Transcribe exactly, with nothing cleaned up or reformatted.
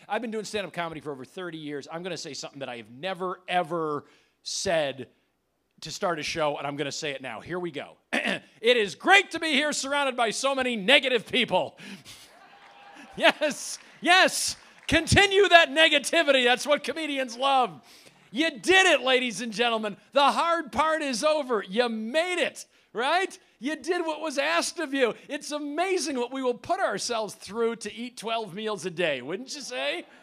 I've been doing stand-up comedy for over thirty years. I'm going to say something that I have never, ever said to start a show, and I'm going to say it now. Here we go. It is great to be here surrounded by so many negative people. Yes, yes. Continue that negativity. That's what comedians love. You did it, ladies and gentlemen. The hard part is over. You made it, right? You did what was asked of you. It's amazing what we will put ourselves through to eat twelve meals a day, wouldn't you say?